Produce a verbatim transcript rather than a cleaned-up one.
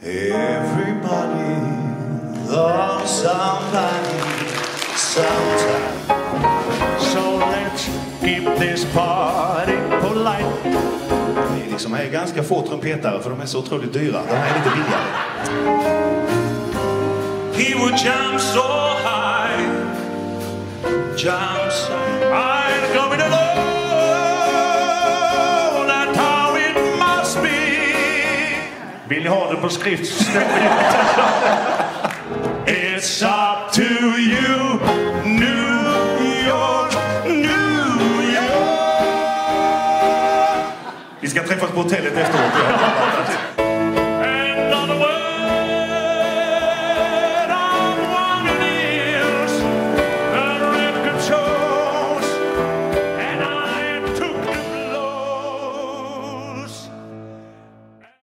Everybody loves somebody sometime. So let's keep this party polite. Det är liksom är ganska få trumpetare för de är så otroligt dyra. De är lite billigare. He would jump so high, jump so high, and going alone. That's how it must be. Vill ni ha det på skrift? It's up to you, New York, New York. Vi ska träffas på hotellet efteråt.